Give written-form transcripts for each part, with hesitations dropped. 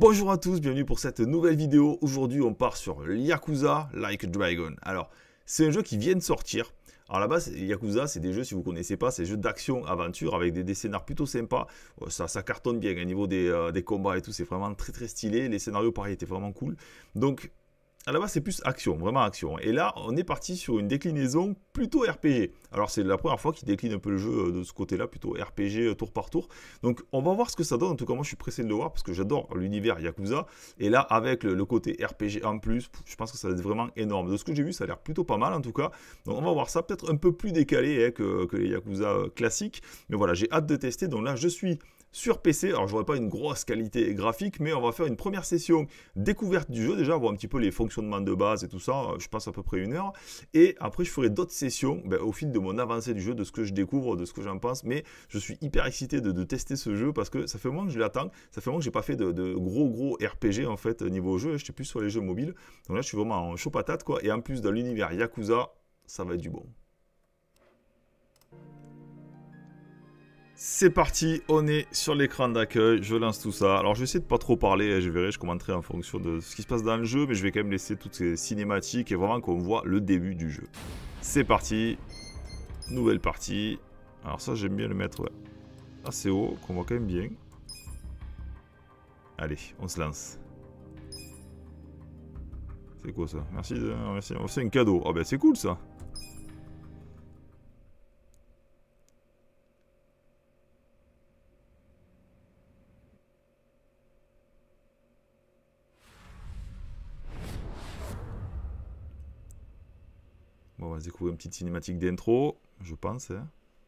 Bonjour à tous, bienvenue pour cette nouvelle vidéo. Aujourd'hui, on part sur Yakuza Like a Dragon. Alors, c'est un jeu qui vient de sortir. Alors, à la base, Yakuza, c'est des jeux, si vous ne connaissez pas, c'est des jeux d'action-aventure avec des scénarios plutôt sympas. Ça cartonne bien au niveau des combats et tout, c'est vraiment très très stylé. Les scénarios, pareil, étaient vraiment cool. Donc, à la base, c'est plus action, vraiment action. Et là, on est parti sur une déclinaison plutôt RPG. Alors, c'est la première fois qu'il décline un peu le jeu de ce côté-là, plutôt RPG tour par tour. Donc, on va voir ce que ça donne. En tout cas, moi, je suis pressé de le voir parce que j'adore l'univers Yakuza. Et là, avec le côté RPG en plus, je pense que ça va être vraiment énorme. De ce que j'ai vu, ça a l'air plutôt pas mal en tout cas. Donc, on va voir ça peut-être un peu plus décalé que les Yakuza classiques. Mais voilà, j'ai hâte de tester. Donc là, je suis sur PC. Alors, je n'aurai pas une grosse qualité graphique, mais on va faire une première session découverte du jeu, déjà, voir un petit peu les fonctionnements de base et tout ça. Je passe à peu près 1 heure. Et après, je ferai d'autres sessions au fil de mon avancée du jeu, de ce que je découvre, de ce que j'en pense. Mais je suis hyper excité de tester ce jeu parce que ça fait un moment que je l'attends. Ça fait un moment que j'ai pas fait de gros RPG en fait niveau jeu. Je suis plus sur les jeux mobiles. Donc là, je suis vraiment en chaud patate quoi. Et en plus, dans l'univers Yakuza, ça va être du bon. C'est parti, on est sur l'écran d'accueil, je lance tout ça. Alors je vais essayer de pas trop parler, je verrai, je commenterai en fonction de ce qui se passe dans le jeu, mais je vais quand même laisser toutes ces cinématiques et vraiment qu'on voit le début du jeu. C'est parti, nouvelle partie. Alors ça j'aime bien le mettre assez haut, qu'on voit quand même bien. Allez, on se lance. C'est quoi ça? Merci, merci. Oh, c'est un cadeau. Oh ben c'est cool ça. Bon, on va se découvrir une petite cinématique d'intro, je pense. Hein.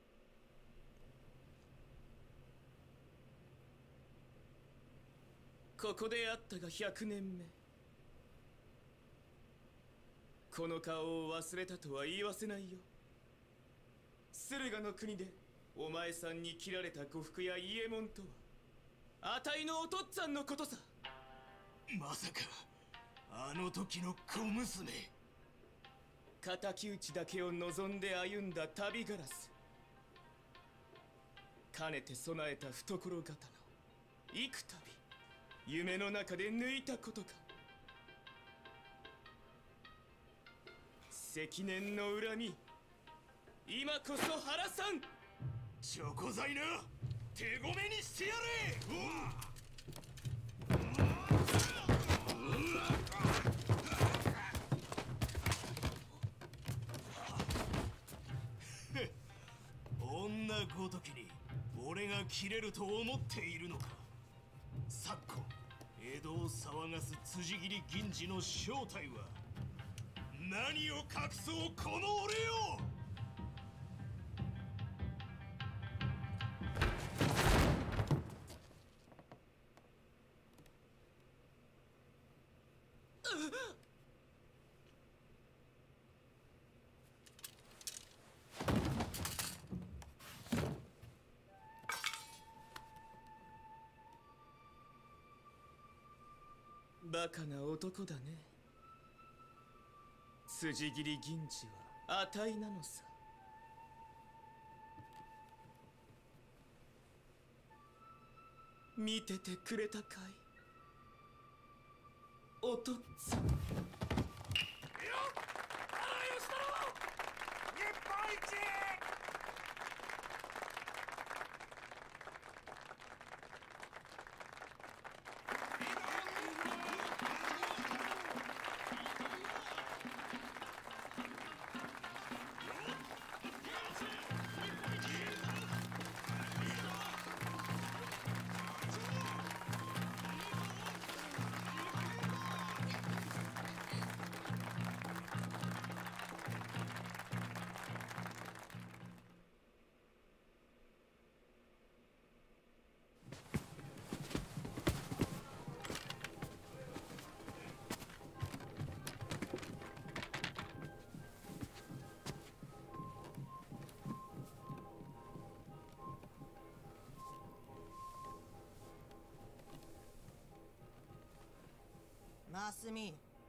マスミ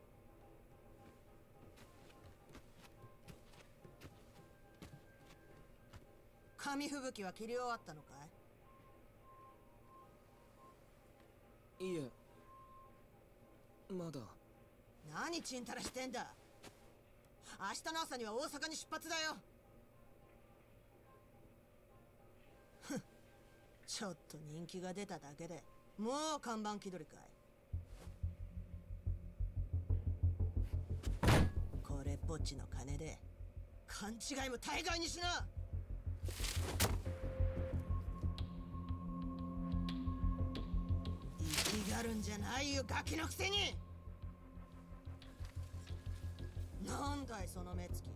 紙吹雪は切り終わったのかい？ いえ、 何ちんたらしてんだ。明日の朝には大阪に出発だよ。ふん、ちょっと人気が出ただけでもう看板気取りかい。これっぽっちの金で勘違いも大概にしな。生きがるんじゃないよ、ガキのくせに。なんだいその目つき。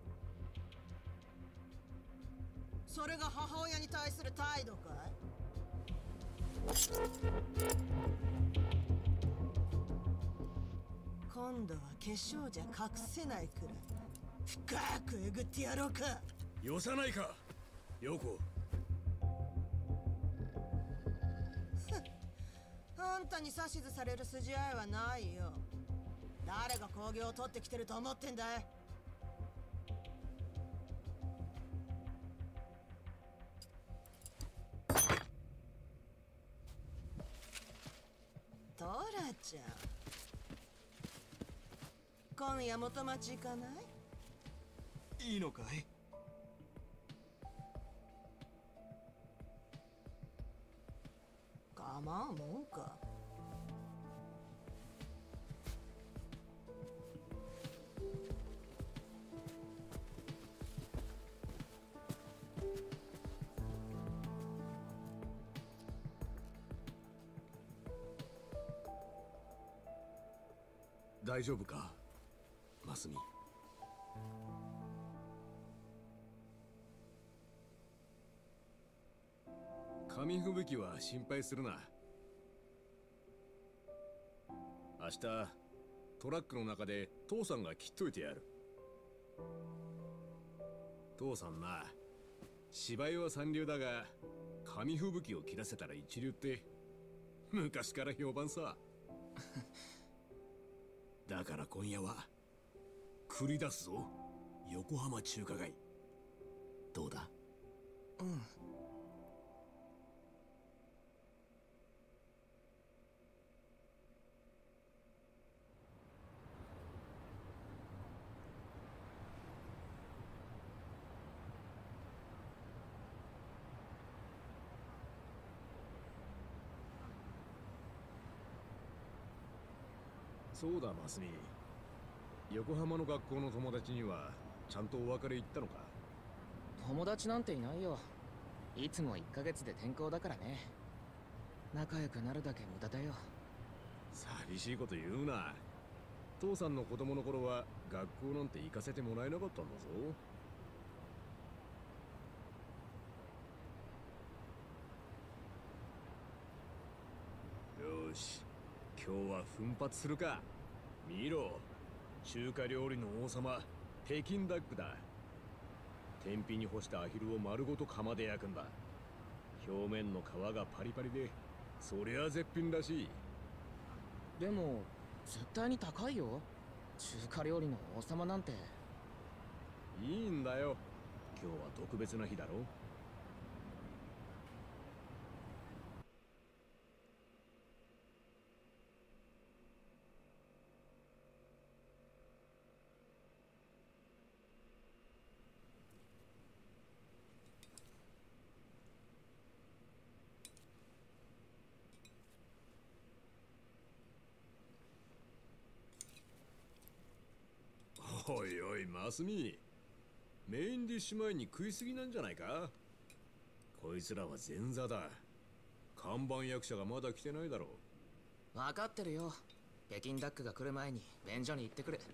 それが母親に対する態度かい。今度は化粧じゃ隠せないくらい深くえぐってやろうか。 よさないか陽子。 あんたに指図される筋合いはないよ。誰が興行を取ってきてると思ってんだい。トラちゃん、今夜元町行かない？ いいのかい？ 構わんもんか。 大丈夫かマスミ。紙吹雪は心配するな。明日トラックの中で父さんが切っといてやる。父さんな、芝居は三流だが紙吹雪を切らせたら一流って昔から評判さ。だから今夜は繰り出すぞ、横浜中華街。どうだ？ うん。 そうだマスミ、横浜の学校の友達にはちゃんとお別れ言ったのか？ 友達なんていないよ。いつも1ヶ月で転校だからね。仲良くなるだけ無駄だよ。 寂しいこと言うな。父さんの子供の頃は学校なんて行かせてもらえなかったんだぞ。よし、今日は奮発するか。見ろ、中華料理の王様、北京ダックだ。天日に干したアヒルを丸ごと釜で焼くんだ。表面の皮がパリパリで、そりゃ絶品らしい。 でも絶対に高いよ。中華料理の王様なんて。 いいんだよ、今日は特別な日だろ。おいおいマスミ、メインディッシュ前に食いすぎなんじゃないか？こいつらは前座だ。看板役者がまだ来てないだろう。 分かってるよ。北京ダックが来る前に便所に行ってくる。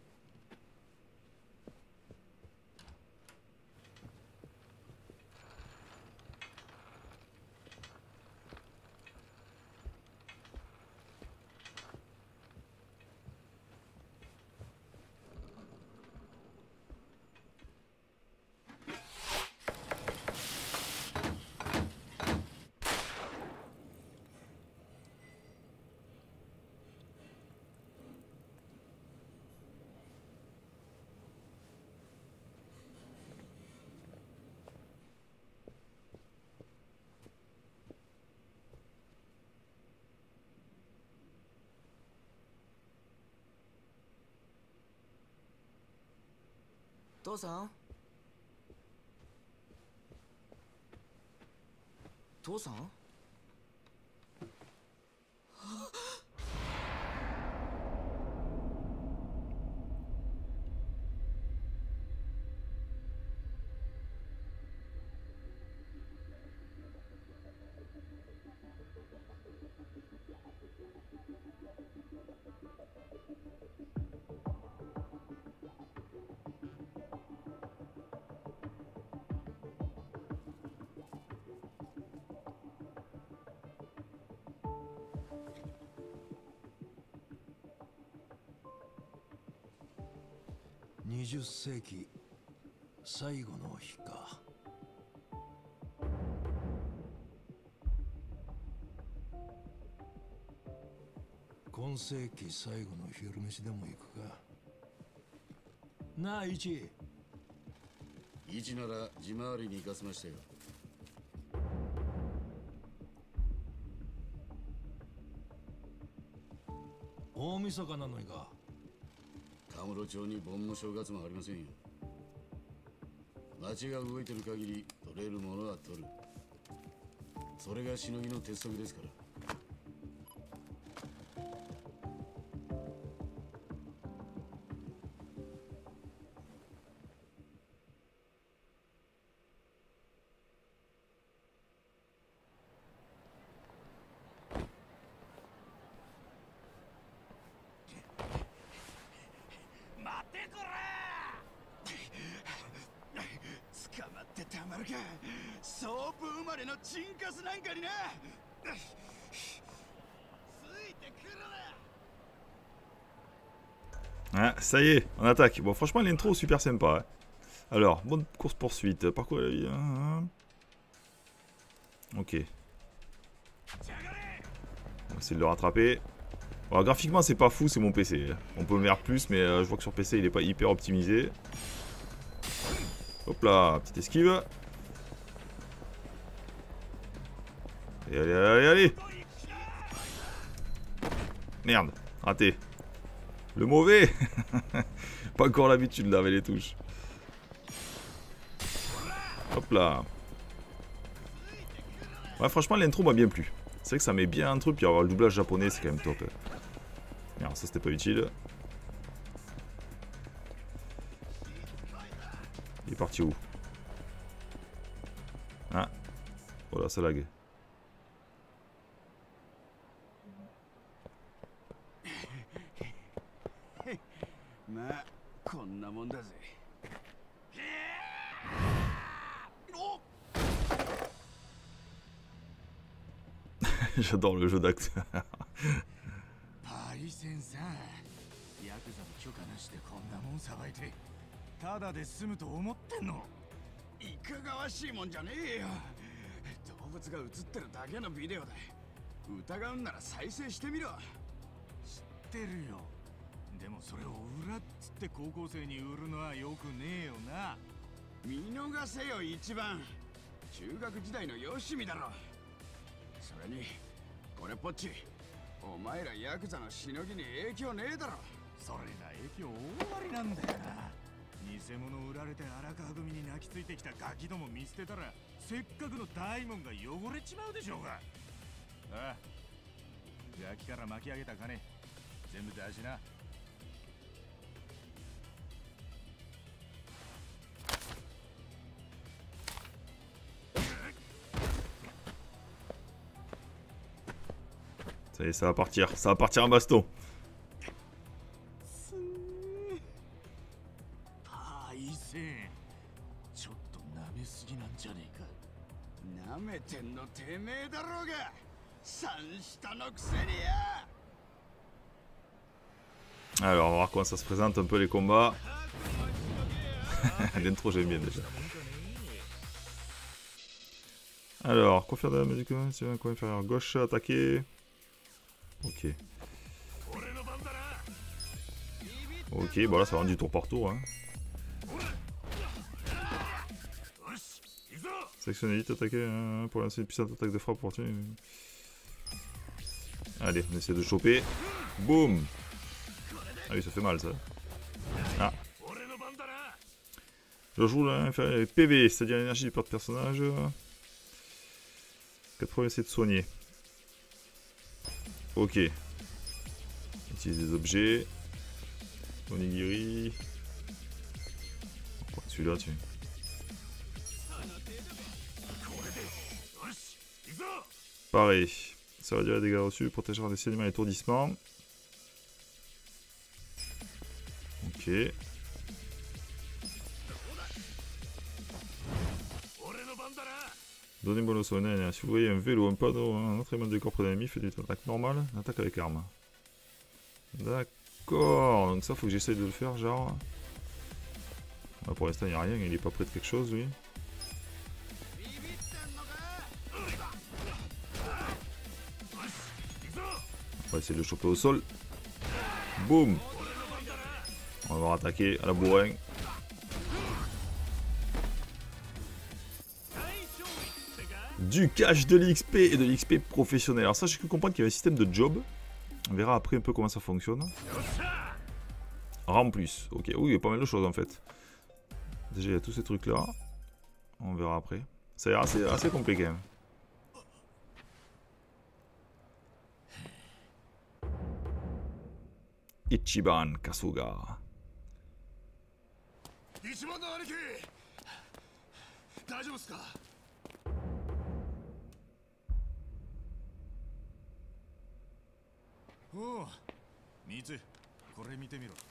父さん父さん 20世紀最後の日か。今世紀最後の昼飯でも行くか。なあ、イチ。 イチなら地回りに行かせましたよ。 大晦日なのにか。 カムロ町に盆も正月もありませんよ。町が動いてる限り取れるものは取る。それがしのぎの鉄則ですから。 たまるか。ソープ生まれのチンカスなんかにな。ついてくるな。 Ah, ça y est, on attaque. Bon, franchement, l'intro super sympa. Hein. Alors, bonne course-poursuite. Par quoi ok. On va essayer de le rattraper. Bon, graphiquement, c'est pas fou, c'est mon PC. On peut le mettre plus, mais je vois que sur PC, il est pas hyper optimisé. Hop là, petite esquive. Et allez, allez, allez. Merde, raté. Le mauvais. Pas encore l'habitude là avec les touches. Hop là. Ouais, franchement, l'intro m'a bien plu. C'est vrai que ça met bien un truc, puis avoir le doublage japonais, c'est quand même top. Merde, ça c'était pas utile. Il est parti où? Ah. Voilà, ça lag. J'adore le jeu d'acteur. パイセンさん、ヤクザの許可なしでこんなもんさばいてただで済むと思ってんの？いかがわしいもんじゃねえよ。動物が映ってるだけのビデオだ。疑うんなら再生してみろ。知ってるよ。でもそれを裏っつって高校生に売るのはよくねえよな。見逃せよ一番。中学時代のよしみだろ。それにこれっぽっち、お前らヤクザのしのぎに影響ねえだろ。それが影響大ありなんだよな。偽物売られて荒川組に泣きついてきたガキども見捨てたら、せっかくの大門が汚れちまうでしょうが。ああ、ガキから巻き上げた金全部出しな。 Ça y est, ça va partir en baston. パイセン、ちょっと舐めすぎなんじゃねえか。舐めてんのてめえだろうが、三下のくせにや。 Alors, on va voir comment ça se présente un peu les combats. L'intro, j'aime bien déjà. Alors, quoi faire de la musique? C'est un coin inférieur gauche, attaquer. Ok. Ok, bon là ça va du tour par tour. Hein. Sélectionnez vite, attaquer pour lancer une puissante attaque de frappe pour tuer. Allez, on essaie de choper. Boum. Ah oui, ça fait mal ça. Ah. Le jour inférieur PV, c'est-à-dire l'énergie du personnage. 80 essais de soigner. Ok. Utilise des objets. Onigiri. Celui-là, tu. Pareil. Ça réduit les dégâts reçus, protégera des sédiments et étourdissements. Ok. Donnez bonus au nain. Si vous voyez un vélo, un panneau, un entraînement de corps près d'ennemi, faites une attaque normale, une attaque avec arme. D'accord, donc ça faut que j'essaye de le faire, genre. Ouais, pour l'instant il n'y a rien, il est pas près de quelque chose lui. On va essayer de le choper au sol. Boum. On va attaquer à la bourrin. Du cash, de l'XP et de l'XP professionnel. Alors ça j'ai cru comprendre qu'il y avait un système de job. On verra après un peu comment ça fonctionne. RAM plus. Ok, oui il y a pas mal de choses en fait. Déjà il y a tous ces trucs là. On verra après. Ça a l'air assez complet quand même. Ichiban Kasuga. おう、ミツ、これ見てみろ。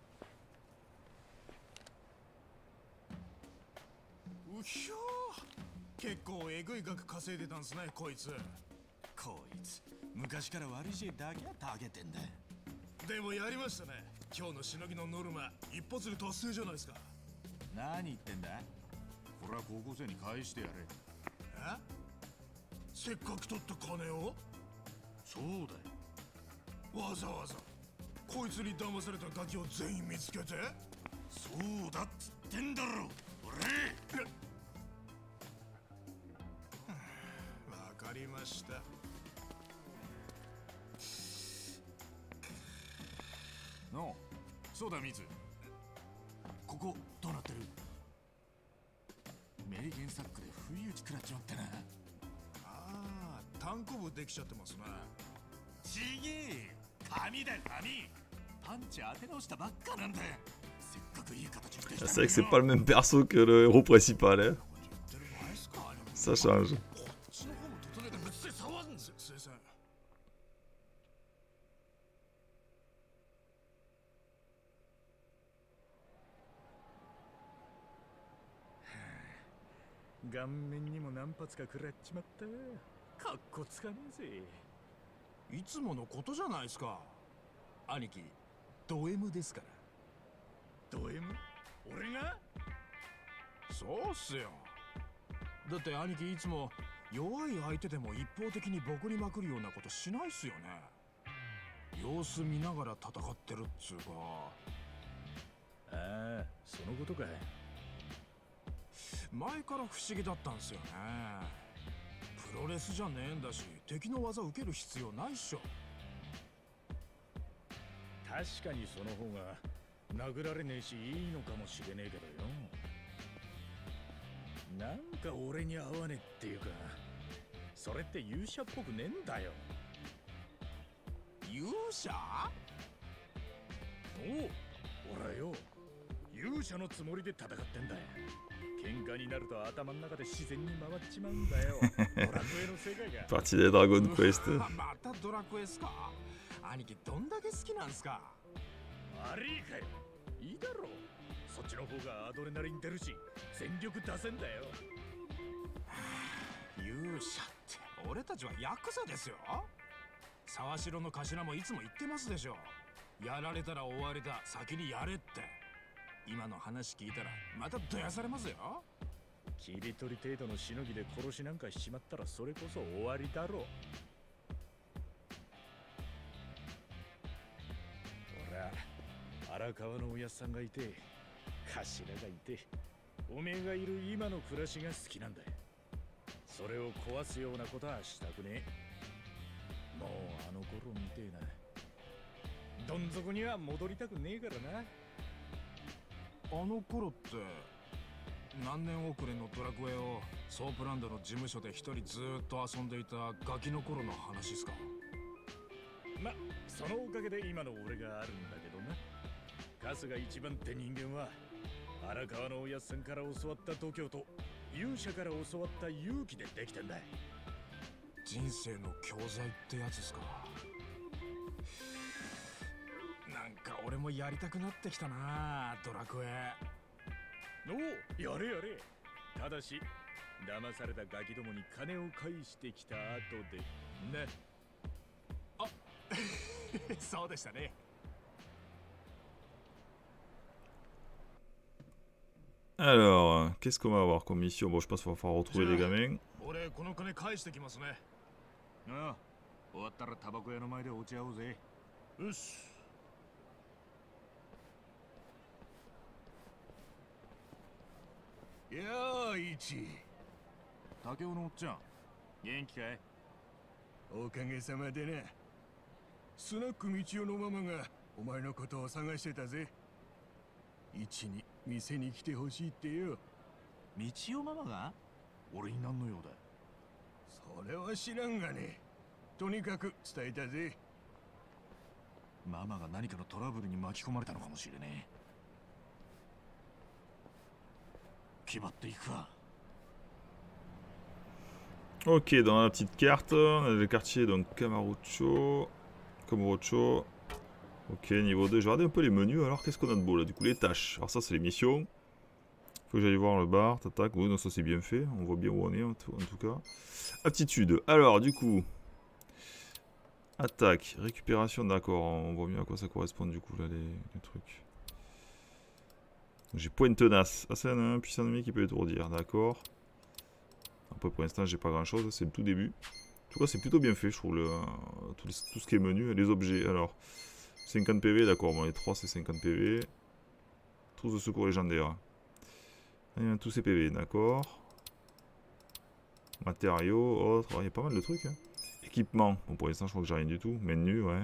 うひょー、結構えぐい額稼いでたんすね、こいつ。こいつ、昔から悪い知恵だけはたげてんだ。でもやりましたね。今日のしのぎのノルマ、一発で達成じゃないですか。何言ってんだ？これは高校生に返してやれ。え？せっかく取った金を？そうだよ。わざわざこいつに騙されたガキを全員見つけて。そうだっつってんだろ俺。わかりました。のそうだミツ、ここどうなってる？メリケンサックで不意打ち食らっちまってな。ああ、単行部できちゃってますね。ちげえ、紙だ紙。パンチ当て直したばっかなんだよ。せっかくいい形にできた。 C'est vrai que c'est pas le même perso que le héros principal, hein. Ça change. 顔面にも何発か食らっちまった。かっこつかねえぜ。 いつものことじゃないですか。兄貴、ド M ですから。 ド M？ 俺が？ そうっすよ。だって兄貴いつも弱い相手でも一方的にボコりまくるようなことしないっすよね。様子見ながら戦ってるっつうか。 ああ、そのことかい。 前から不思議だったんすよね。プロレスじゃねえんだし、敵の技受ける必要ないっしょ。 確かにその方が殴られねえしいいのかもしれねえけどよ。なんか俺に合わねえっていうか、それって勇者っぽくねえんだよ。 勇者？ おう、俺はよ、勇者のつもりで戦ってんだよ。喧嘩になると頭の中で自然に回っちまうんだよ。ドラクエの世界が。 Partie des Dragon Quest. またドラクエっすか？兄貴どんだけ好きなんすか？ 悪いかよ。いいだろう。そっちの方がアドレナリン出るし、全力出せんだよ。 勇者って俺たちはヤクザですよ。沢城の頭もいつも言ってますでしょ。やられたら終わりだ、先にやれって。今の話聞いたらまたどやされますよ。 切り取り程度のしのぎで殺しなんかしちまったらそれこそ終わりだろう。ほら、荒川のおやっさんがいて、頭がいて、おめえがいる今の暮らしが好きなんだよ。それを壊すようなことはしたくねえ。もうあの頃みてえな。どん底には戻りたくねえからな。 あの頃って何年遅れのドラクエをソープランドの事務所で一人ずーっと遊んでいたガキの頃の話ですか。 ま、そのおかげで今の俺があるんだけどな。春日一番って人間は荒川のおやっさんから教わった度胸と勇者から教わった勇気でできてんだ。 人生の教材ってやつですか。なんか俺もやりたくなってきたな、ドラクエ。 おお、やれやれ。ただし騙されたガキどもに金を返してきた後でね。 あそうでしたね。 Alors, qu'est-ce qu'on va avoir comme mission? Bon, je pense qu'il va falloir retrouver les gamins. 俺この金返してきますね。 ああ、終わったらタバコ屋の前でお茶をぜ。 よし。 いやー、イチ。竹雄のおっちゃん、元気かい？ おかげさまでな。スナック道夫のママがお前のことを探してたぜ。一に店に来てほしいってよ。 道夫ママが？俺に何の用だ？ それは知らんがね。とにかく伝えたぜ。 ママが何かのトラブルに巻き込まれたのかもしれねえ。決まっていくか。 Ok, dans la petite carte, on a le quartier, donc Kamurocho. Ok, niveau 2, je vais regarder un peu les menus, alors qu'est-ce qu'on a de beau là? Du coup, les tâches. Alors ça, c'est les missions. Faut que j'aille voir le bar, t'attaques. Oui, non, ça c'est bien fait, on voit bien où on est en tout cas. Aptitude, alors du coup... Attaque, récupération, d'accord, on voit bien à quoi ça correspond du coup là, les trucs. J'ai point tenace. Ah, c'est un puissant ennemi qui peut étourdir, d'accord. Après, pour l'instant, j'ai pas grand chose, c'est le tout début. En tout cas, c'est plutôt bien fait, je trouve, tout ce qui est menu. Les objets, alors, 50 PV, d'accord, bon, les 3 c'est 50 PV. Trousse de secours légendaire. Tous ces PV, d'accord. Matériaux, autres, il y a pas mal de trucs. Hein. Équipement, bon, pour l'instant, je crois que j'ai rien du tout. Menu, ouais.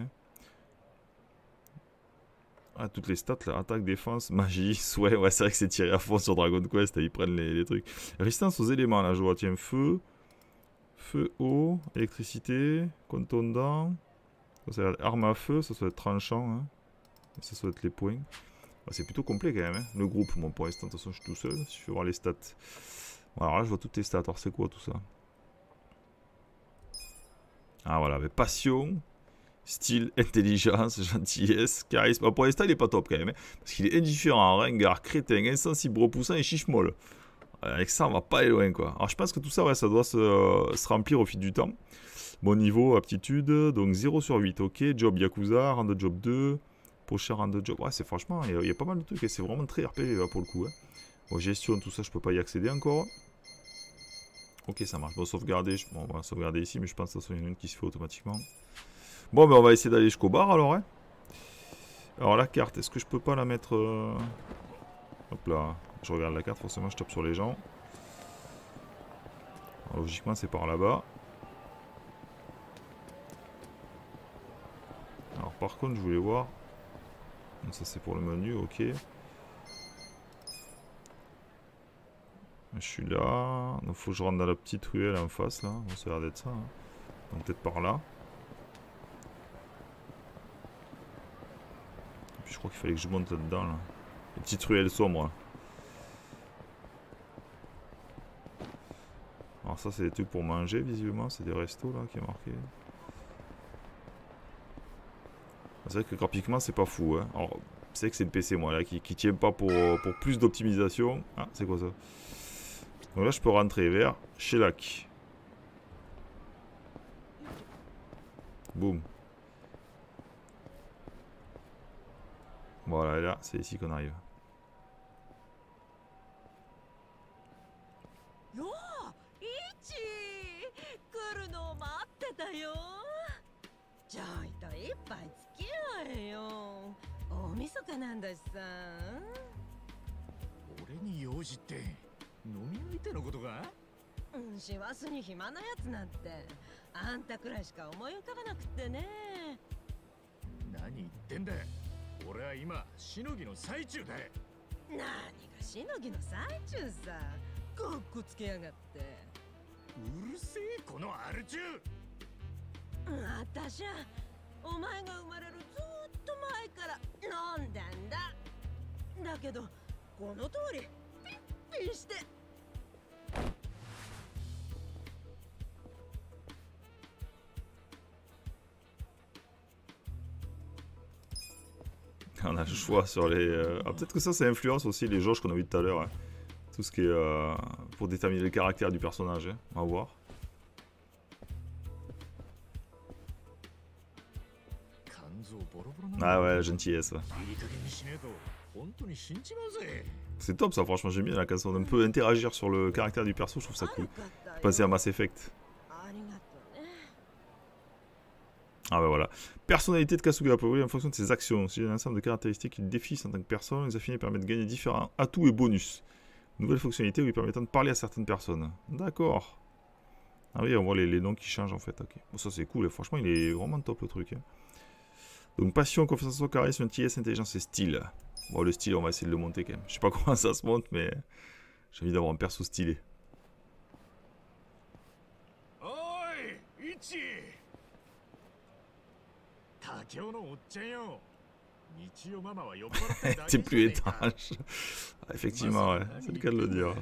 Ah, toutes les stats là, attaque, défense, magie, souhait, ouais, c'est vrai que c'est tiré à fond sur Dragon Quest, ils prennent les trucs. Résistance aux éléments là, je vois, tiens, feu, eau, électricité, contondant, ça, arme à feu, ça doit être tranchant, hein. Ça doit être les points. Ah, c'est plutôt complet quand même, hein. Le groupe, bon, pour l'instant, de toute façon, je suis tout seul, si je fais voir les stats. Alors là, je vois toutes les stats, alors c'est quoi tout ça? Ah voilà, mais passion. Style, intelligence, gentillesse, charisme. Bon, pour l'instant, il est pas top quand même. Hein, parce qu'il est indifférent, ringard, crétin, insensible, repoussant et chiche-molle. Avec ça, on va pas aller loin quoi. Alors, je pense que tout ça, ouais, ça doit se remplir au fil du temps. Bon niveau, aptitude, donc 0 sur 8. Ok, job Yakuza, rang de job 2. Prochain rang de job. Ouais, c'est franchement, il y a pas mal de trucs. Et c'est vraiment très RPG là, pour le coup. Hein. Bon, gestion, tout ça, je peux pas y accéder encore. Ok, ça marche. Bon, sauvegarder, bon, on va sauvegarder ici, mais je pense que il y en a une qui se fait automatiquement. Bon, ben on va essayer d'aller jusqu'au bar alors. Hein. Alors la carte, est-ce que je peux pas la mettre... Hop là, je regarde la carte, forcément je tape sur les gens. Alors, logiquement c'est par là-bas. Alors par contre je voulais voir... Ça c'est pour le menu, ok. Je suis là. Donc faut que je rentre dans la petite ruelle en face là. Bon, ça a l'air d'être ça. Hein. Donc peut-être par là. Je crois qu'il fallait que je monte là-dedans. Là. Les petites ruelles sombres. Alors ça c'est des trucs pour manger visiblement. C'est des restos là qui est marqué. C'est vrai que graphiquement c'est pas fou. Hein. Alors c'est vrai que c'est le PC moi là qui tient pas pour plus d'optimisation. Ah c'est quoi ça? Donc là je peux rentrer vers Shellac. Boum. Voilà, et là, c'est ici qu'on arrive. Yo, Ichi, 来るのを待ってたよ。ちょいと一杯付き合えよ。大晦日なんだしさ。 俺に用事って飲み相手のことか？ 師走に暇なやつなんてあんたくらいしか思い浮かばなくってね。 何言ってんだ。俺は今しのぎの最中だ。 何がししのぎの最中さ。かっこつけやがって。 うるせえこのアル中。 あたしゃお前が生まれるずーっと前から飲んだんだ。だけどこの通りピッピして。 On a le choix sur les... Ah, peut-être que ça influence aussi les jauges qu'on a vu tout à l'heure. Hein. Tout ce qui est pour déterminer le caractère du personnage. Hein. On va voir. Ah ouais, la gentillesse. Ouais. C'est top ça, franchement, j'aime bien là, quand on peut interagir sur le caractère du perso, je trouve ça cool. Je pensais à Mass Effect. Ah bah voilà. Personnalité de Kasuga peut évoluer en fonction de ses actions. Si un ensemble de caractéristiques qui le définissent en tant que personne, les affinés permettent de gagner différents atouts et bonus. Nouvelle fonctionnalité lui permettant de parler à certaines personnes. D'accord. Ah oui, on voit les noms qui changent en fait. Okay. Bon, ça c'est cool, et franchement il est vraiment top le truc. Hein. Donc passion, confiance en soi, charisme, gentillesse, intelligence et style. Bon, le style on va essayer de le monter quand même. Je sais pas comment ça se monte, mais j'ai envie d'avoir un perso stylé. Oi, Ichi. T'es plus étrange. Ah, effectivement, ouais, c'est le cas de le dire.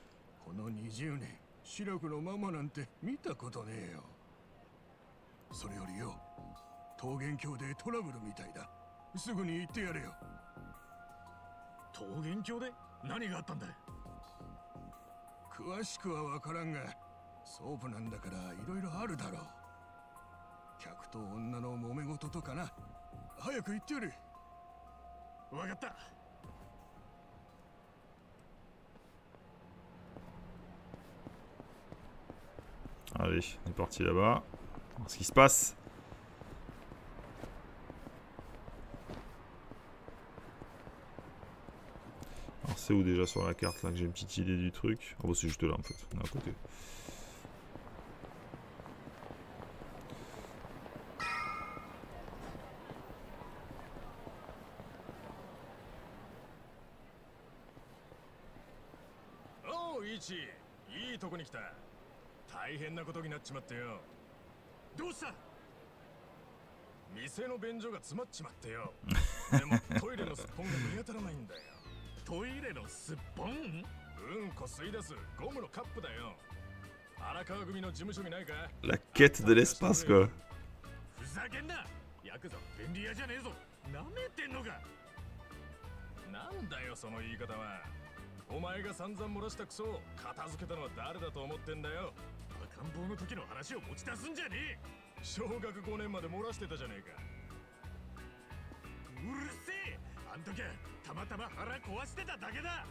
Allez, on est parti là-bas. On va voir ce qui se passe. Alors c'est où déjà sur la carte là que j'ai une petite idée du truc? Ah bon, c'est juste là en fait, on est à côté. Oh Ichi, いいとこに来た。大変なことになっちまってよ。どうした？店の便所が詰まっちまってよ。でもトイレのすっぽんが見当たらないんだよ。トイレのすっぽん？うんこ吸い出すゴムのカップだよ。荒川組の事務所にないか？ La quête de l'espace quoi. ふざけんな。ヤクザ便利屋じゃねえぞ。なめてんのか。なんだよその言い方は。お前が散々漏らしたクソを片付けたのは誰だと思ってんだよ。赤ん坊の時の話を持ち出すんじゃねえ。小学5年まで漏らしてたじゃねえか。うるせえ。あん時はたまたま腹壊してただけだ。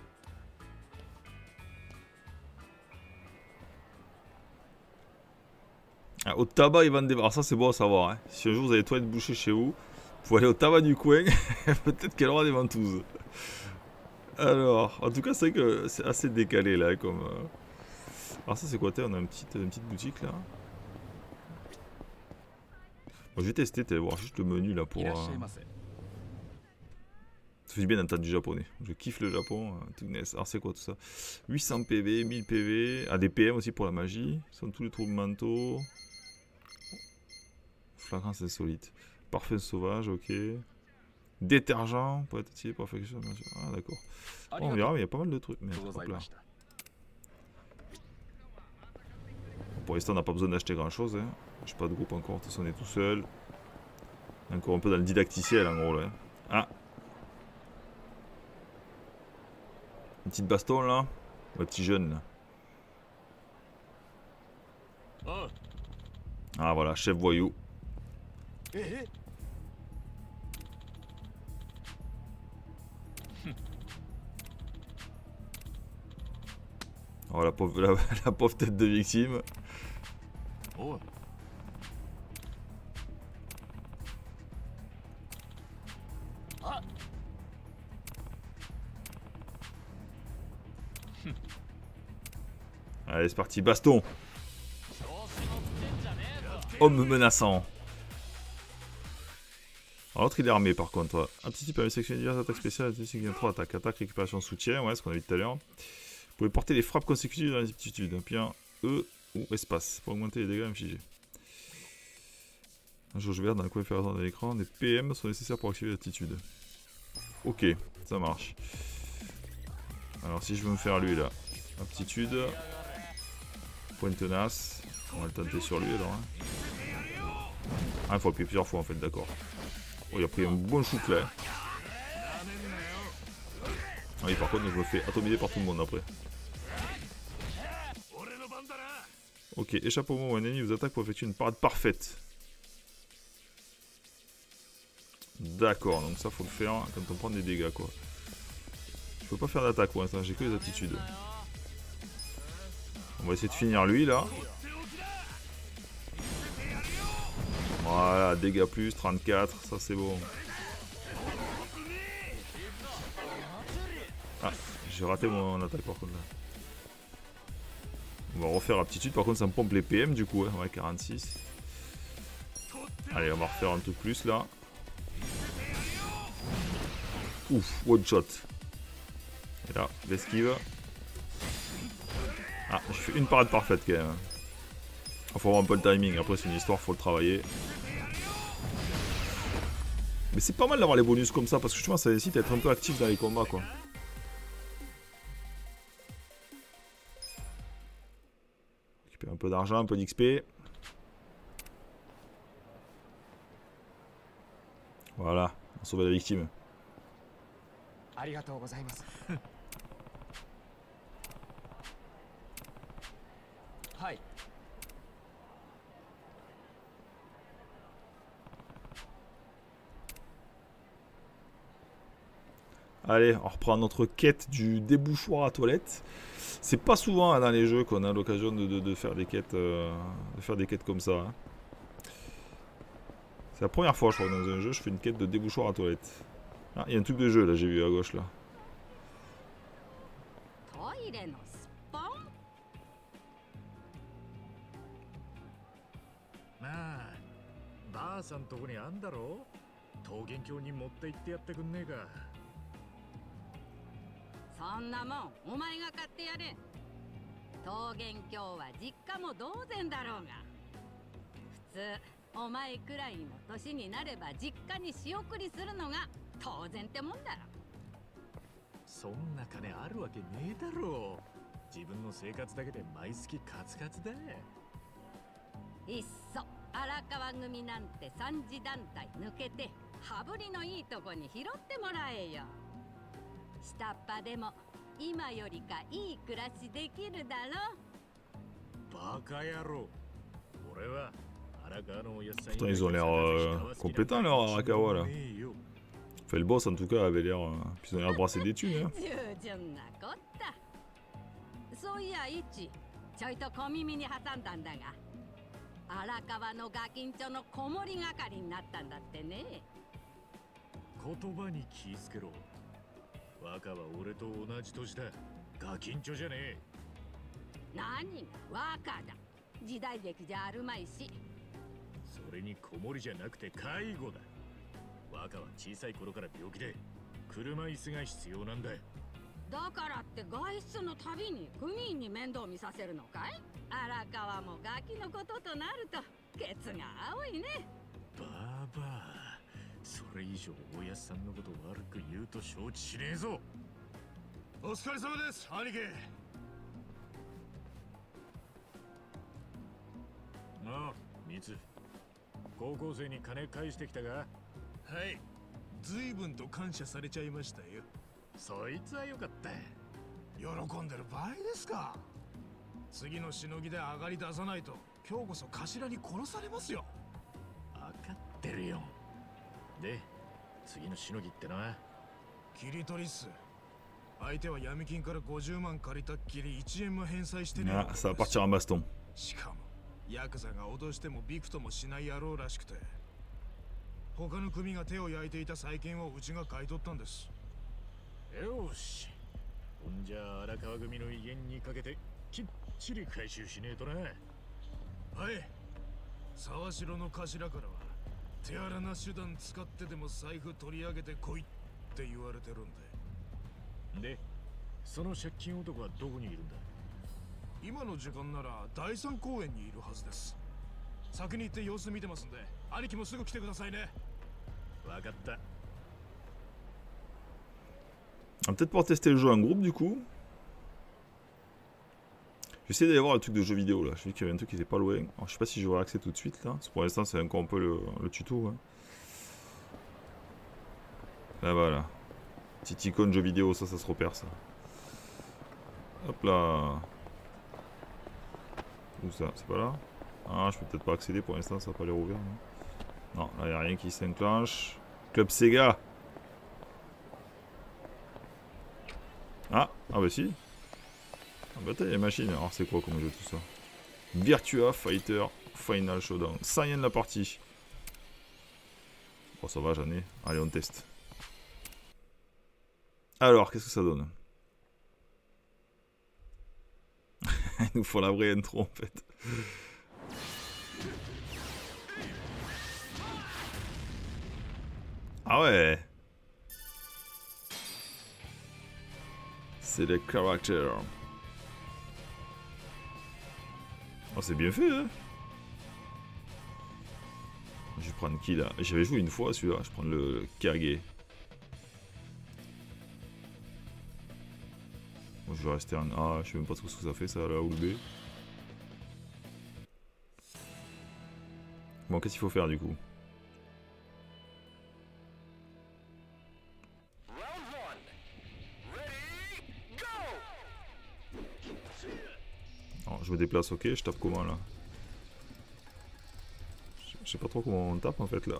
Ah, au tabac ils vendent des... Alors ça c'est bon à savoir. Hein. Si un jour vous avez les toilettes bouchées chez vous, vous pouvez aller au tabac du coin. Peut-être qu'elle aura des ventouses. Alors, en tout cas, c'est vrai que c'est assez décalé là, comme... Alors ça, c'est quoi? On a une petite boutique là. Bon, je vais tester, voir juste le menu là pour... Ça fait du bien d'entendre du japonais. Je kiffe le Japon. Alors c'est quoi tout ça? 800 PV, 1000 PV, ah, des PM aussi pour la magie. Ce sont tous les troubles mentaux. Flagrance insolite. Parfum sauvage, ok. Détergent, pour être attiré, perfection. Ah d'accord. Bon, on verra, mais il y a pas mal de trucs. Mais hop là. Pour l'instant, on n'a pas besoin d'acheter grand chose. Hein. Je n'ai pas de groupe encore, de toute façon, on est tout seul. Encore un peu dans le didacticiel en gros là. Ah! Une petite baston là. Le petit jeune là. Ah voilà, chef voyou. Oh la pauvre tête de victime. Oh. Ah. Allez c'est parti, baston. Homme menaçant. Alors, l'autre il est armé par contre. Aptitude permet de sélectionner diverses attaques spéciales, aptitude gagne 3 attaques. Attaque, récupération, soutien, ouais, ce qu'on a vu tout à l'heure. Vous pouvez porter les frappes consécutives dans les aptitudes. Puis un E ou espace pour augmenter les dégâts infligés. Un jauge vert dans la configuration de l'écran. Des PM sont nécessaires pour activer l'aptitude. Ok, ça marche. Alors si je veux me faire lui là, aptitude, point tenace, on va le tenter sur lui alors. Hein. Ah, il faut appuyer plusieurs fois en fait, d'accord. Oh, il a pris un bon shoot là. Ah oui, par contre, je me fais atomiser par tout le monde après. Ok, échappe au moment où un ennemi vous attaque pour effectuer une parade parfaite. D'accord, donc ça faut le faire quand on prend des dégâts quoi. Je peux pas faire d'attaque pour l'instant, j'ai que les aptitudes. On va essayer de finir lui là. Voilà, dégâts plus, 34, ça c'est bon. Ah, j'ai raté mon attaque par contre là. On va refaire aptitude, par contre ça me pompe les PM du coup, ouais 46. Allez, on va refaire un peu plus là. Ouf, one shot. Et là, l'esquive. Ah, je fais une parade parfaite quand même. Il faut avoir un peu le timing, après c'est une histoire, faut le travailler. Mais c'est pas mal d'avoir les bonus comme ça, parce que justement ça nécessite d'être un peu actif dans les combats quoi. Récupérer un peu d'argent, un peu d'XP. Voilà, on sauve la victime. Allez, on reprend notre quête du débouchoir à toilette. C'est pas souvent hein, dans les jeux qu'on a l'occasion de faire des quêtes, comme ça. Hein. C'est la première fois, je crois, dans un jeu, je fais une quête de débouchoir à toilette. Ah, il y a un truc de jeu là, j'ai vu à gauche là. Pourtant ils ont l'air compétents leur Arakawa là. Enfin le boss en tout cas avait l'air... Puis ils ont l'air de brasser des thunes hein. Ah, ça va partir en baston. ヤクザが脅してもびくともしない野郎らしくて、他の組が手を焼いていた債権をうちが買い取ったんです。よし、ほんじゃ荒川組の威厳にかけてきっちり回収しねえとな。はい、沢城の頭からは手荒な手段使ってでも財布取り上げてこいって言われてるんで。 で、その借金男はどこにいるんだ？ 今の時間なら第三公園にいるはずです。先に行って様子見てますんで、兄貴もすぐ来てくださいね。 わかった。 On va peut-être pouvoir tester le jeu en groupe du coup. J'essaie d'aller voir le truc de jeu vidéo là. Je vu qu'il y avait un truc qui était pas loin. Alors, je sais pas si j'aurai accès tout de suite là. Pour l'instant, c'est encore un peu le tuto. Hein. Là voilà. Petite icône jeu vidéo, ça se repère ça. Hop là. Où ça? C'est pas là? Ah, je peux peut-être pas accéder pour l'instant, ça va pas l'air ouvert. Non, là il a rien qui s'enclenche. Club Sega. Ah bah si. Ah bah t'as les machines. Alors c'est quoi comme jeu tout ça? Virtua Fighter Final Showdown. 100 yens la partie. Bon ça va, j'en ai. Allez on teste. Alors qu'est-ce que ça donne? Il nous faut la vraie intro en fait. Ah ouais. C'est le character. Oh c'est bien fait hein. Je vais prendre qui là? J'avais joué une fois celui-là, je prends le Kage. Bon, je vais rester en A, je sais même pas trop ce que ça fait ça là ou le B. Bon qu'est-ce qu'il faut faire du coup? Alors, je me déplace, ok, je tape comment là? Je sais pas trop comment on tape en fait là.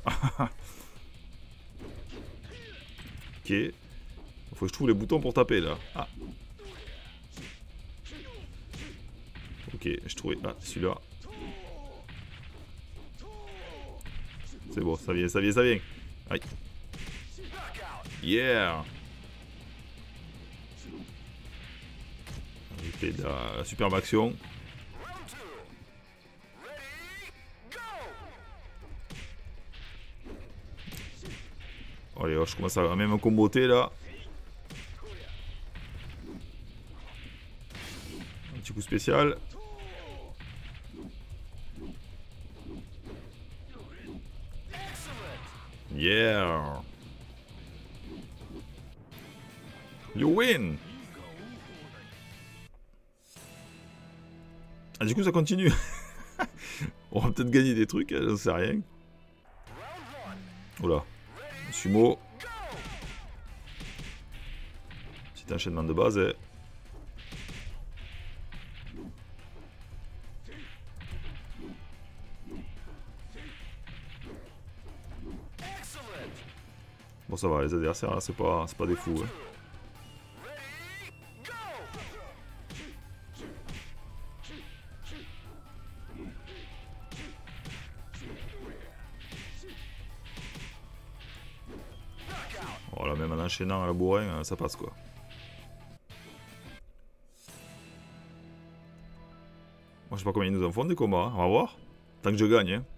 Ok. Faut que je trouve les boutons pour taper là. Ah. Ok, je trouvais. Ah, celui-là. C'est bon, ça vient, ça vient, ça vient. Aïe. Yeah. Ok, la superbe action. Allez, oh, je commence à même comboter là. Un petit coup spécial. Yeah. You win. Ah du coup ça continue. On va peut-être gagner des trucs, j'en sais rien. Oula. Sumo. Petit enchaînement de base. Eh. Bon ça va, les adversaires là c'est pas des fous. Hein. Voilà, même en enchaînant à la bourrin, ça passe quoi. Moi je sais pas combien ils nous en font des combats, hein. On va voir. Tant que je gagne. Hein.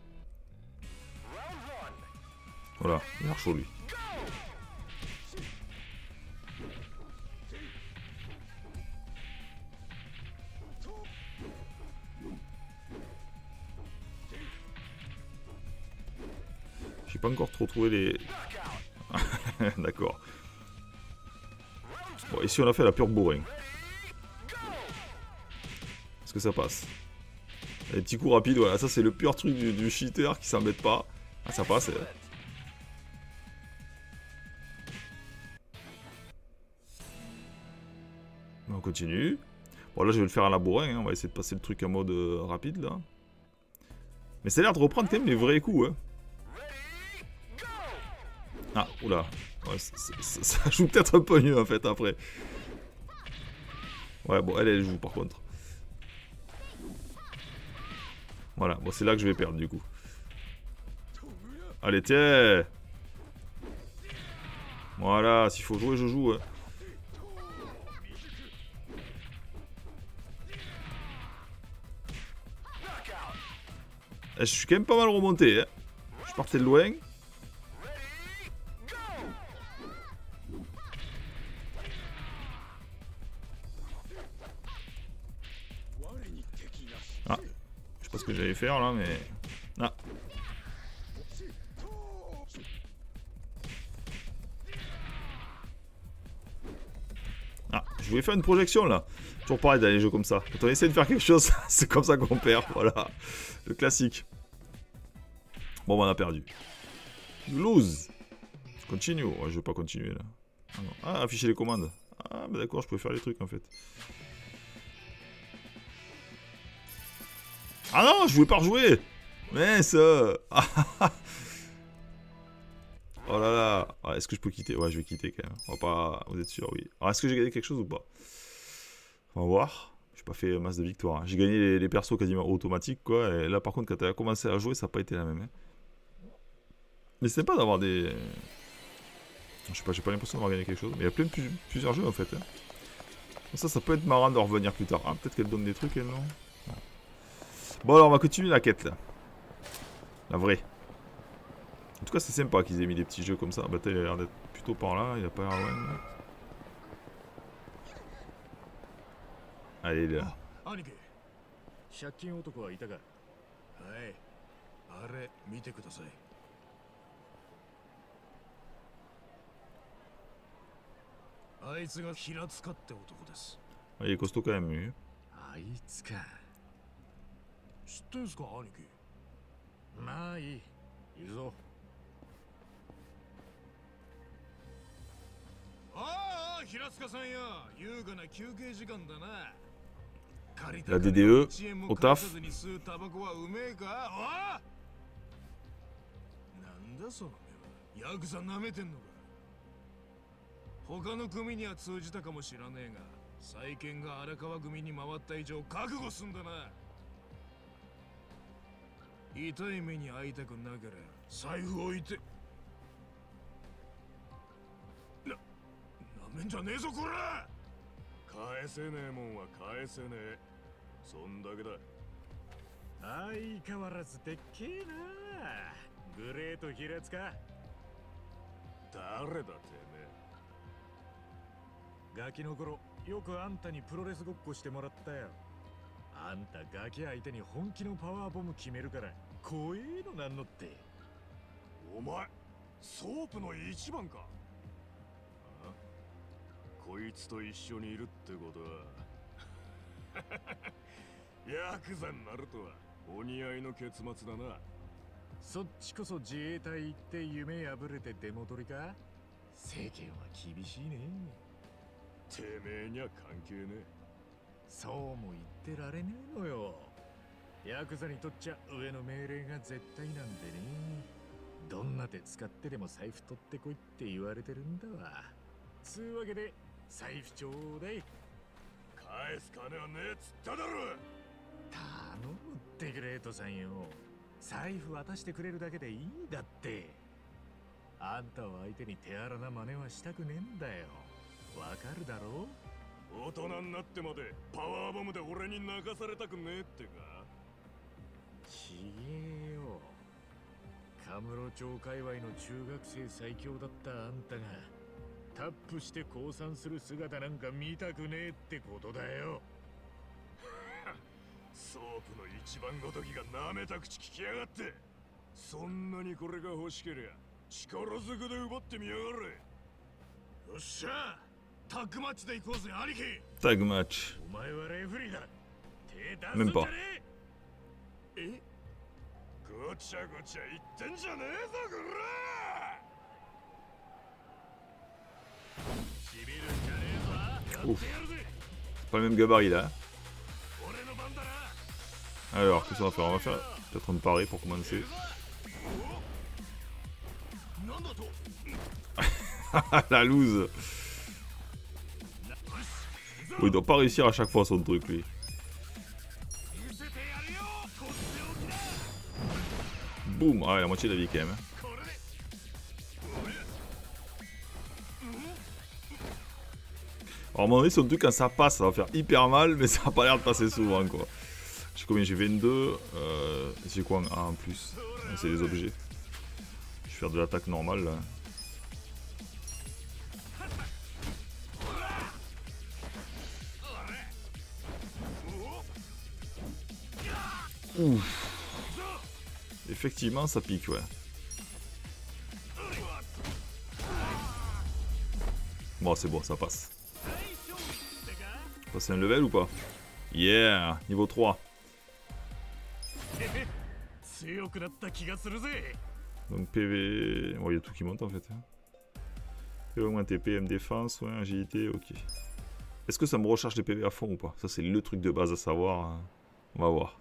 Voilà, il a l'air chaud lui. J'ai pas encore trop trouvé les... D'accord. Bon, ici on a fait la pure bourrin. Est-ce que ça passe? Les petits coups rapides, voilà, ça c'est le pur truc du cheater qui s'embête pas. Ah, ça passe. On continue. Bon, là je vais le faire à la bourrin, hein. On va essayer de passer le truc en mode rapide là. Mais ça a l'air de reprendre quand même les vrais coups, hein. Ah, oula. Ouais, ça joue peut-être un peu mieux en fait après. Ouais, bon, elle joue par contre. Voilà, bon, c'est là que je vais perdre du coup. Allez, tiens. Voilà, s'il faut jouer, je joue. Hein. Je suis quand même pas mal remonté. Hein. Je Je partais de loin. Ah, je sais pas ce que j'allais faire là, mais... Ah. Ah, je voulais faire une projection là. Toujours pareil dans les jeux comme ça. Quand on essaie de faire quelque chose, c'est comme ça qu'on perd. Voilà. Le classique. Bon, bah, on a perdu. Lose. Continue. Ouais, je vais pas continuer là. Ah, non. Ah, afficher les commandes. Ah, bah d'accord, je peux faire les trucs en fait. Ah non, je voulais pas rejouer. Mince. Oh là là. Ah, est-ce que je peux quitter? Ouais, je vais quitter quand même. On va pas... Vous êtes sûr? Oui. Alors, est-ce que j'ai gagné quelque chose ou pas? On va voir. J'ai pas fait masse de victoires. Hein. J'ai gagné les persos quasiment automatiques, quoi. Et là, par contre, quand t'as commencé à jouer, ça n'a pas été la même. Hein. Mais c'est pas d'avoir des... Je sais pas, j'ai pas l'impression d'avoir gagné quelque chose. Mais il y a plusieurs jeux, en fait. Hein. Ça peut être marrant de revenir plus tard. Ah, peut-être qu'elle donne des trucs, elle, non? Bon, alors, on va continuer la quête, là. La vraie. En tout cas, c'est sympa qu'ils aient mis des petits jeux comme ça. Bah, il a l'air d'être plutôt par là. Il a pas l'air loin. Là. Allez, là. 借金男はいたか。 はいあれ見てください。あいつが平塚って男です。 Il est costaud quand même, lui. あいつか。 知ってんすか兄貴。 まあいい。行くぞ。 ああ平塚さんや。優雅な休憩時間だな。 La DDE au taf. タバコはうめえか。なんだその目は。ヤクザ舐めてんのか。他の組には通じたかもしらねえが、再建が荒川組に回った以上覚悟すんだな。痛い目に遭いたくなければ財布置いて。なめんじゃねえぞこら。 返せねえもんは返せねえ。そんだけだ。相変わらずでっけえな。グレート平塚。誰だてめえ。ガキの頃よくあんたにプロレスごっこしてもらったよ。あんたガキ相手に本気のパワーボム決めるから怖えのなんのって。 お前ソープの一番か。 こいつと一緒にいるってことはヤクザになるとはお似合いの結末だな。そっちこそ自衛隊行って夢破れて出戻りか。世間は厳しいね。てめえには関係ねえ。そうも言ってられねえのよ。ヤクザにとっちゃ上の命令が絶対なんでね。どんな手使ってでも財布取ってこいって言われてるんだわ。つうわけで財布ちょうだい。 返す金はねえっつっただろ。 頼むってグレートさんよ。財布渡してくれるだけでいいんだって。あんたを相手に手荒な真似はしたくねえんだよ。わかるだろ。 大人になってまでパワーボムで俺に泣かされたくねえってか。 ちげえよ。カムロ町界隈の中学生最強だったあんたがタップして降参する姿なんか見たくねえってことだよ。 ソープの一番ごときが舐めた口聞きやがって。そんなにこれが欲しけりゃ力ずくで奪ってみやがれ。よっしゃタッグマッチで行こうぜ兄貴。 タッグマッチ。 お前はレフリーだ。手出すんじゃねえ。えごちゃごちゃ言ってんじゃねえぞこら。しびるんじゃねえぞ。やってやるぜ。 Pas le même gabarit là. 俺の番だな。 Alors, qu'est-ce qu'on va faire? On va faire peut-être un pari pour commencer. La loose. Oh, il doit pas réussir à chaque fois son truc lui. Boum. Ah ouais, la moitié de la vie quand même. Alors à un moment donné, son truc quand ça passe, ça va faire hyper mal, mais ça a pas l'air de passer souvent quoi. Je sais combien j'ai 22. J'ai quoi en A en plus? C'est les objets. faire de l'attaque normale là. Ouf. Effectivement, ça pique, ouais. Bon, c'est bon, ça passe. Passer un level ou pas? Yeah, niveau 3. Donc PV... Bon, il y a tout qui monte en fait. PV augmenté, PM défense, soin, agilité, ok. Est-ce que ça me recharge les PV à fond ou pas? Ça c'est le truc de base à savoir. Hein. On va voir.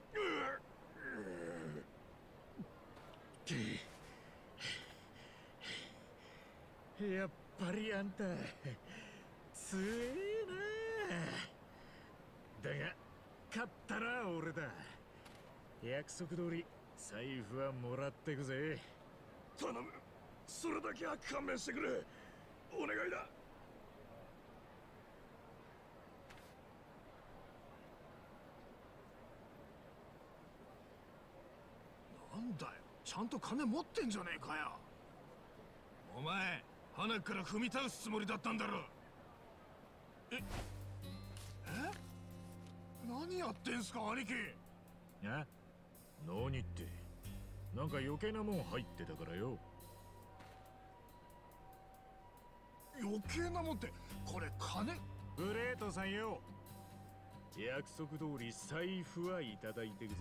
なんだよ、ちゃんと金持ってんじゃねえかよ。お前、鼻から踏み倒すつもりだったんだろ。え何やってんすか、兄貴。 え？何って、なんか余計なもん入ってたからよ。 余計なもんって、これ金？ ブレートさんよ。約束通り財布はいただいてくぜ。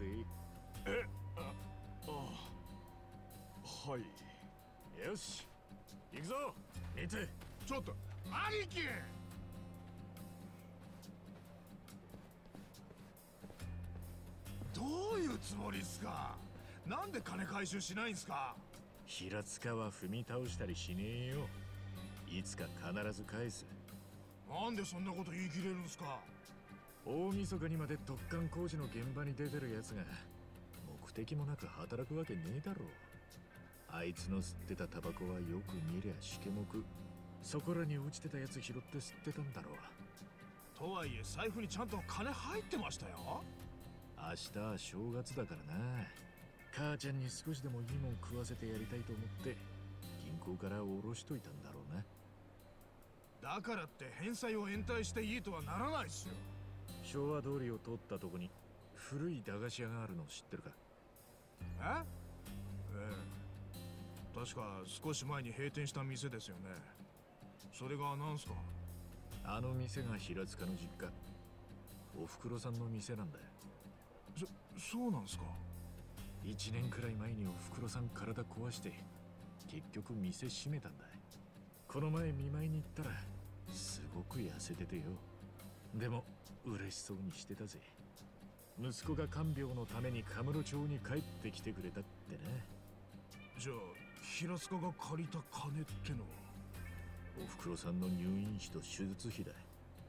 はい。 よし、行くぞ、ミツ。 ちょっと、兄貴。どういうつもりっすか。なんで金回収しないんすか。 平塚は踏み倒したりしねえよ。いつか必ず返す。 なんでそんなこと言い切れるんすか。 大晦日にまで突貫工事の現場に出てるやつが目的もなく働くわけねえだろう。あいつの吸ってたタバコはよく見りゃしけもく、そこらに落ちてたやつ拾って吸ってたんだろう。 とはいえ財布にちゃんと金入ってましたよ。 明日は正月だからな。母ちゃんに少しでもいいもん食わせてやりたいと思って銀行から下ろしといたんだろうな。 だからって返済を延滞していいとはならないっすよ。 昭和通りを通ったとこに古い駄菓子屋があるの知ってるか。 ええ、確か少し前に閉店した店ですよね。それが何すか。 あの店が平塚の実家、おふくろさんの店なんだよ。 そうなんすか。 1年くらい前におふくろさん体壊して結局店閉めたんだ。この前見舞いに行ったらすごく痩せててよ。でも嬉しそうにしてたぜ。息子が看病のためにカムロ町に帰ってきてくれたってな。 じゃあ平塚が借りた金ってのは。 おふくろさんの入院費と手術費だ。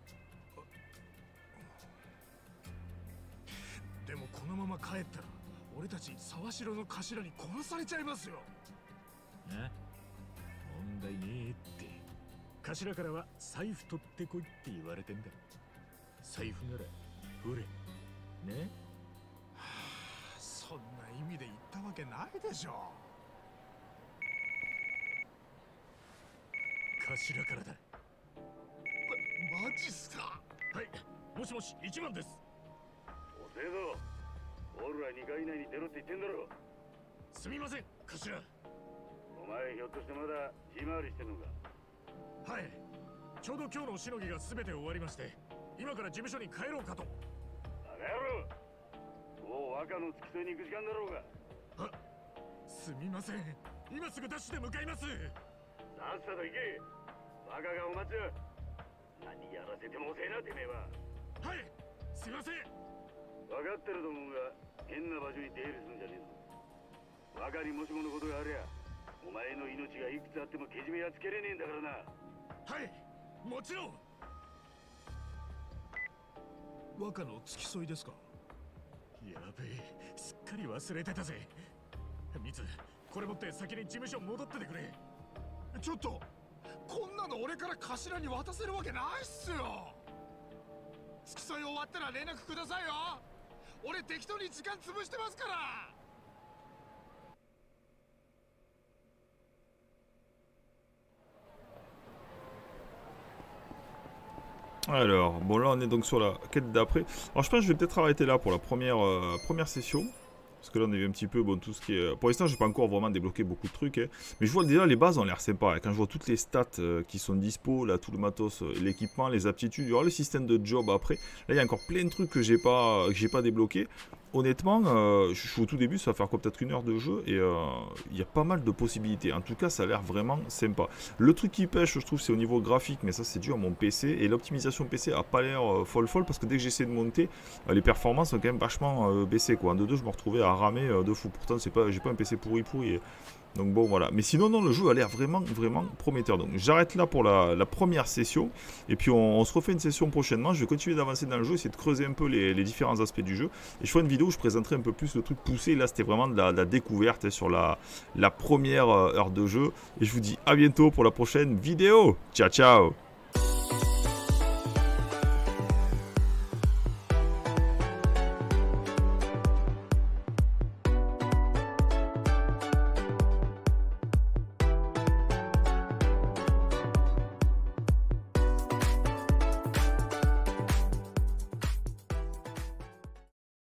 でもこのまま帰ったら俺たち沢城の頭に殺されちゃいますよ。 な、問題ねえって。頭からは財布取ってこいって言われてんだ。財布ならほれね。 そんな意味で言ったわけないでしょ。 頭からだ。 マジっすか。 はい、もしもし、1番です。 遅えぞ。オールは2回以内に出ろって言ってんだろ。 すみません、頭。 お前ひょっとしてまだ地回りしてんのか。 はい、ちょうど今日のしのぎが全て終わりまして、今から事務所に帰ろうかと。 バカ野郎、もう若の付き添いに行く時間だろうが。 すみません、今すぐダッシュで向かいます。 さっさと行け。バカがお待ちだ。何やらせても遅えなてめえは。 はい、すみません。 分かってると思うが変な場所に出入りするんじゃねえぞ。若にもしものことがありゃお前の命がいくつあってもけじめはつけれねえんだからな。 はい、もちろん。 若の付き添いですか。 やべえ、すっかり忘れてたぜ。ミツ、これ持って先に事務所戻っててくれ。 ちょっと、こんなの俺から頭に渡せるわけないっすよ。付き添い終わったら連絡くださいよ。俺適当に時間潰してますから。 Alors, bon là on est donc sur la quête d'après. Alors je pense que je vais peut-être arrêter là pour la première session. Parce que là on a vu un petit peu bon, tout ce qui est... Pour l'instant je n'ai pas encore vraiment débloqué beaucoup de trucs. Hein. Mais je vois déjà les bases ont l'air sympas. Hein. Quand je vois toutes les stats qui sont dispo, là tout le matos, l'équipement, les aptitudes, il y aura le système de job après. Là il y a encore plein de trucs que j'ai pas débloqués. Honnêtement, je suis au tout début, ça va faire quoi, peut-être 1 heure de jeu et il y a pas mal de possibilités. En tout cas, ça a l'air vraiment sympa. Le truc qui pêche, je trouve, c'est au niveau graphique, mais ça, c'est dû à mon PC. Et l'optimisation PC a pas l'air folle parce que dès que j'essaie de monter, les performances ont quand même vachement baissé, quoi. En 2-2, je me retrouvais à ramer de fou. Pourtant, j'ai pas un PC pourri. Donc bon, voilà. Mais sinon, non, le jeu a l'air vraiment prometteur. Donc j'arrête là pour la première session. Et puis on se refait une session prochainement. Je vais continuer d'avancer dans le jeu, essayer de creuser un peu les différents aspects du jeu. Et je ferai une vidéo où je présenterai un peu plus le truc poussé. Là, c'était vraiment de la découverte sur la première heure de jeu. Et je vous dis à bientôt pour la prochaine vidéo. Ciao, ciao!